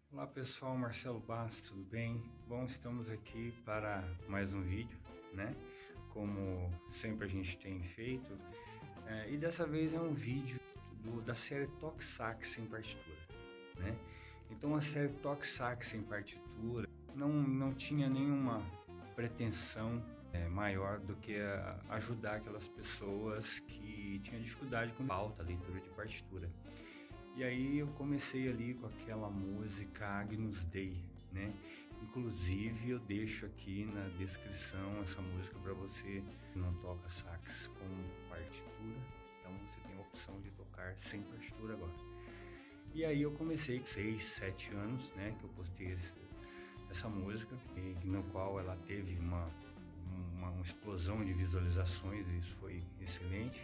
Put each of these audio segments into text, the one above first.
Olá pessoal, Marcelo Bastos, tudo bem? Bom, estamos aqui para mais um vídeo, né? Como sempre a gente tem feito, e dessa vez é um vídeo da série Toque Sax sem partitura, né? Então a série Toque Sax sem partitura não tinha nenhuma pretensão maior do que ajudar aquelas pessoas que tinham dificuldade com pauta, leitura de partitura. E aí eu comecei ali com aquela música Agnus Dei, né? Inclusive eu deixo aqui na descrição essa música para você que não toca sax com partitura, então você tem a opção de tocar sem partitura agora. E aí eu comecei com 6, 7 anos, né, que eu postei essa música, no qual ela teve uma explosão de visualizações, e isso foi excelente.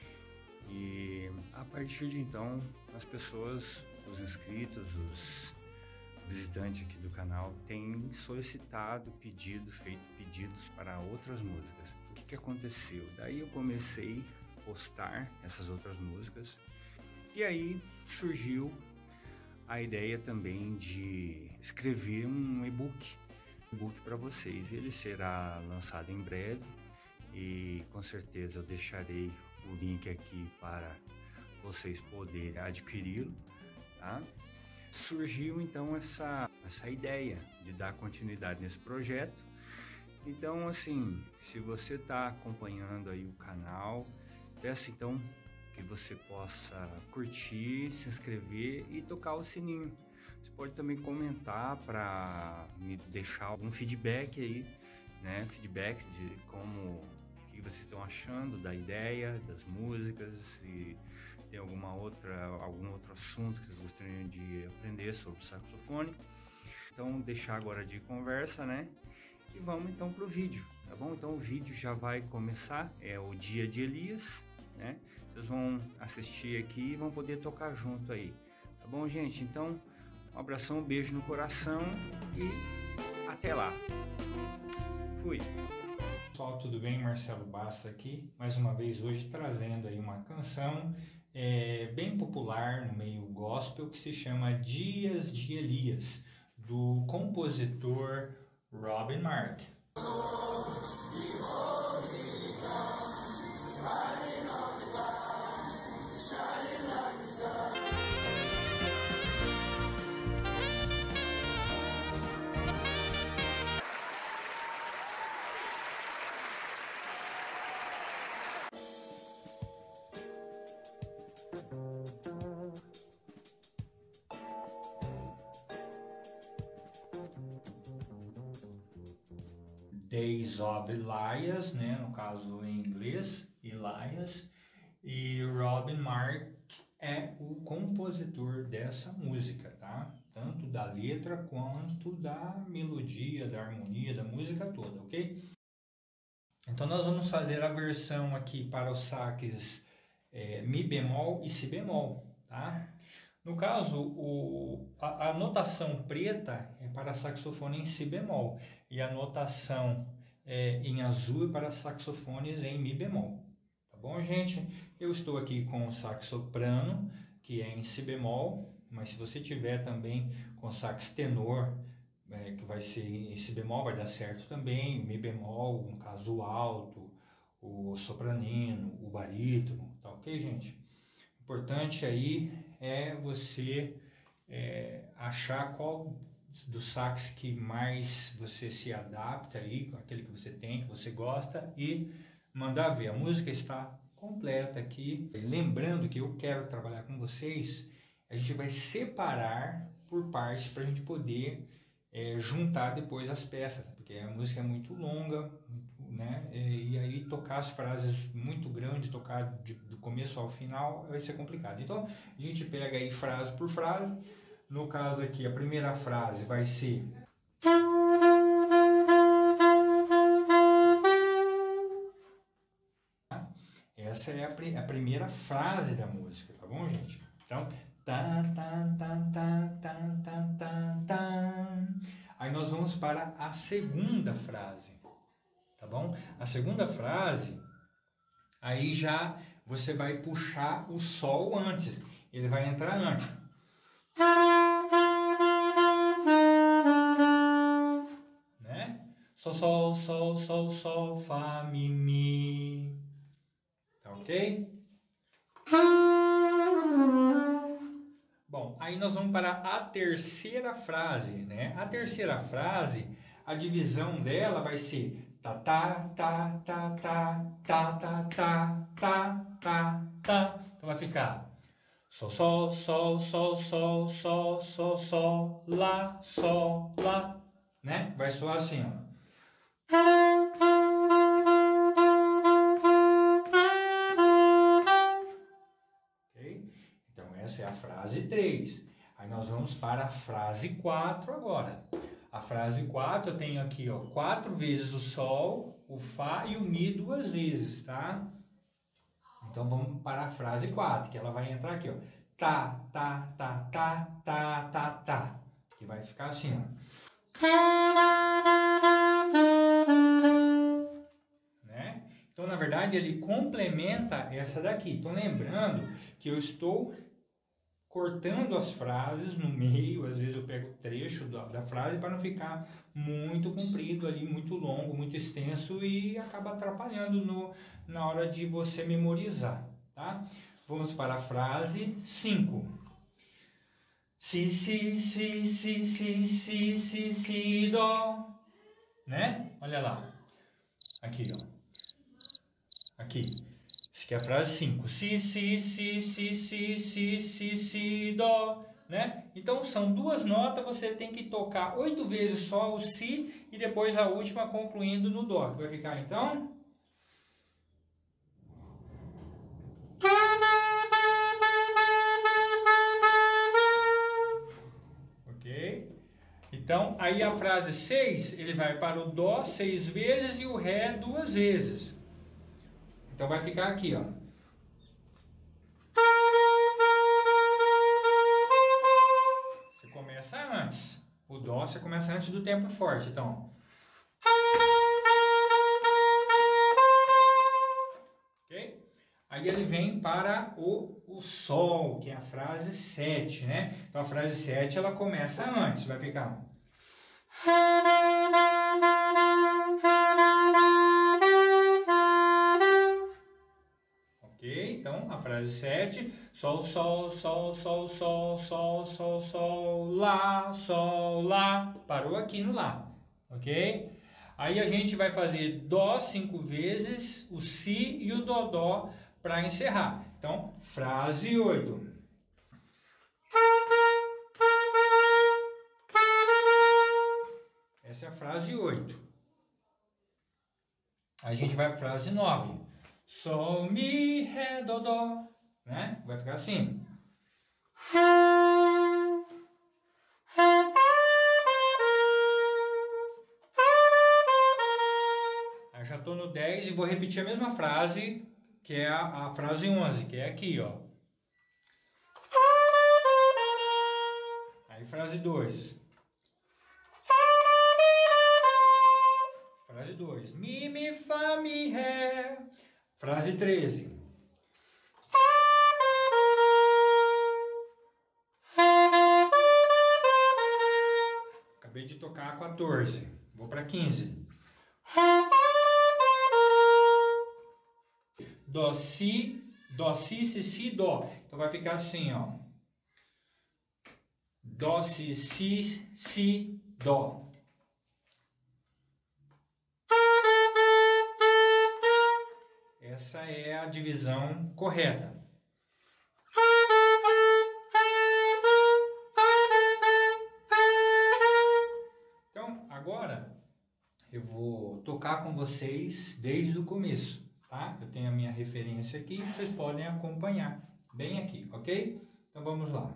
E a partir de então, as pessoas, os inscritos, os visitantes aqui do canal têm solicitado feito pedidos para outras músicas. O que aconteceu? Daí eu comecei a postar essas outras músicas e aí surgiu a ideia também de escrever um e-book para vocês. Ele será lançado em breve e com certeza eu deixarei o link aqui para vocês poderem adquiri-lo, tá? Surgiu então essa ideia de dar continuidade nesse projeto. Então, assim, se você está acompanhando aí o canal, peço então que você possa curtir, se inscrever e tocar o sininho. Você pode também comentar para me deixar algum feedback aí, né? Feedback de como que vocês estão achando da ideia, das músicas, se tem algum outro assunto que vocês gostariam de aprender sobre saxofone. Então deixar agora de conversa, né? E vamos então pro vídeo, tá bom? Então o vídeo já vai começar, é o Dia de Elias, né? Vocês vão assistir aqui e vão poder tocar junto aí, tá bom, gente? Então um abração, um beijo no coração e até lá. Fui! Pessoal, tudo bem? Marcelo Bastos aqui, mais uma vez hoje trazendo aí uma canção bem popular no meio gospel que se chama Dias de Elias, do compositor Robin Mark. Days of Elias, né, no caso em inglês, Elias, e Robin Mark é o compositor dessa música, tá? Tanto da letra quanto da melodia, da harmonia, da música toda, ok? Então nós vamos fazer a versão aqui para os saques Mi bemol e Si bemol, tá? No caso, a notação preta é para saxofone em Si bemol e a notação em azul é para saxofones em Mi bemol. Tá bom, gente? Eu estou aqui com o sax soprano, que é em Si bemol, mas se você tiver também com sax tenor, que vai ser em Si bemol, vai dar certo também, Mi bemol, no caso o alto, o sopranino, o barítono, tá ok, gente? Importante aí é você achar qual dos sax que mais você se adapta aí, aquele que você tem, que você gosta, e mandar ver. A música está completa aqui. Lembrando que eu quero trabalhar com vocês, a gente vai separar por partes para a gente poder juntar depois as peças, porque a música é muito longa, né? E aí tocar as frases muito grandes, tocar do começo ao final vai ser complicado. Então a gente pega aí frase por frase. No caso aqui, a primeira frase vai ser essa é a primeira frase da música, tá bom, gente? Então, tan, tan, tan, tan, tan, tan, tan, tan. Aí nós vamos para a segunda frase, tá bom? A segunda frase, aí já você vai puxar o sol antes, ele vai entrar antes. sol, fá, mi. Tá ok? Bom, aí nós vamos para a terceira frase, né? A terceira frase, a divisão dela vai ser tá, tá, tá, tá, tá, tá, tá, tá, tá, tá, tá. Então vai ficar sol, lá, né? Vai soar assim, ó. Ok? Então essa é a frase 3. Aí nós vamos para a frase 4 agora. A frase 4 eu tenho aqui, ó, 4 vezes o sol, o fá e o mi 2 vezes, tá? Então vamos para a frase 4, que ela vai entrar aqui, ó. Tá, tá, tá, tá, tá, tá, tá. Que vai ficar assim, ó. Né? Então, na verdade, ele complementa essa daqui. Então, lembrando que eu estou cortando as frases no meio, às vezes eu pego o trecho da frase para não ficar muito comprido ali, muito longo, muito extenso e acaba atrapalhando na hora de você memorizar, tá? Vamos para a frase 5. Si, dó, né? Olha lá, aqui, ó, aqui. Isso aqui é a frase 5. Si, dó, né? Então são 2 notas, você tem que tocar 8 vezes só o si e depois a última concluindo no dó. Que vai ficar então... Ok? Então aí a frase 6, ele vai para o dó 6 vezes e o ré 2 vezes. Então vai ficar aqui, ó. Antes. O dó você começa antes do tempo forte, então. Ok? Aí ele vem para o sol, que é a frase 7, né? Então a frase 7 ela começa antes, vai ficar. Ok? Então a frase 7, sol, lá, parou aqui no lá, ok? Aí a gente vai fazer dó 5 vezes, o si e o dó para encerrar. Então, frase 8. Essa é a frase 8. Aí a gente vai para a frase 9. Sol, mi, ré, dó, né? Vai ficar assim. Aí já estou no 10 e vou repetir a mesma frase, que é a frase 11, que é aqui, ó. Aí frase 2. Frase 2. Mi, fá, mi, ré. Frase 13. Acabei de tocar a 14. Vou para 15. Dó, si, dó. Então vai ficar assim, ó. Dó, si, dó. Essa é a divisão correta. Então, agora eu vou tocar com vocês desde o começo, tá? Eu tenho a minha referência aqui, vocês podem acompanhar bem aqui, ok? Então vamos lá.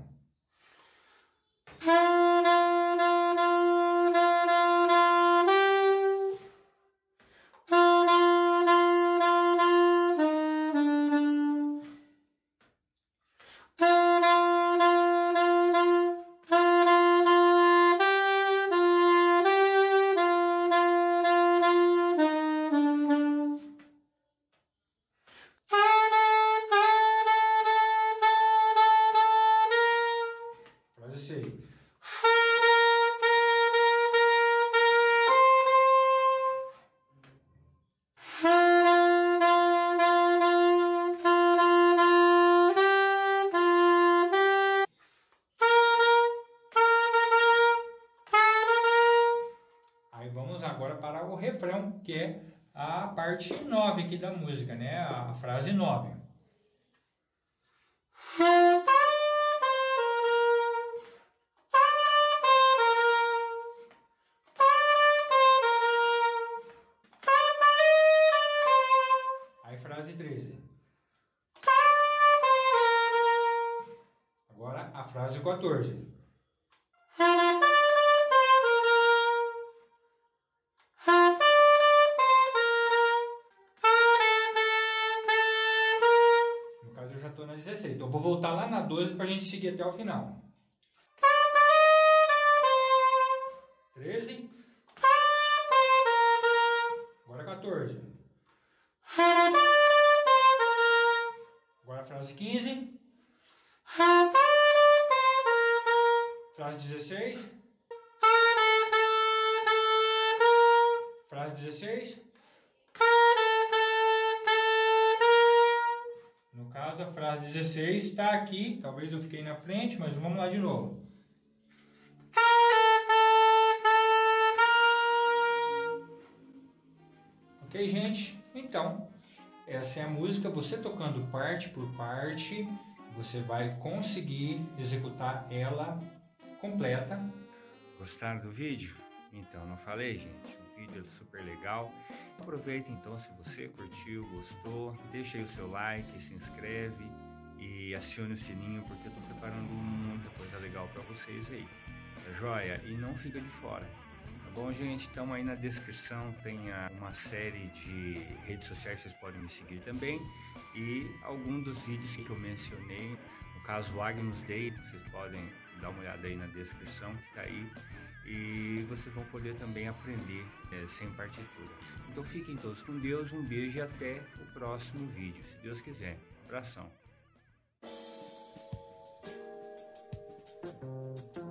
o refrão, que é a parte 9 aqui da música, né? A frase 9. Aí frase 13. Agora a frase 14. No caso eu já estou na 16, então eu vou voltar lá na 12 para a gente seguir até o final. 13. Agora 14. Agora a frase 15. Frase 16. Frase 16. No caso, a frase 16 está aqui. Talvez eu fiquei na frente, mas vamos lá de novo. Ok, gente? Então, essa é a música. Você tocando parte por parte, você vai conseguir executar ela completa. Gostaram do vídeo? Então, não falei, gente? O vídeo é super legal. Aproveita então, se você curtiu, gostou, deixa aí o seu like, se inscreve e acione o sininho, porque eu tô preparando muita coisa legal para vocês aí. Tá joia? E não fica de fora. Tá bom, gente? Então aí na descrição tem uma série de redes sociais que vocês podem me seguir também. E alguns dos vídeos que eu mencionei, no caso o Agnus Dei, vocês podem dar uma olhada aí na descrição, tá aí. E vocês vão poder também aprender sem partitura. Então fiquem todos com Deus, um beijo e até o próximo vídeo, se Deus quiser. Abração.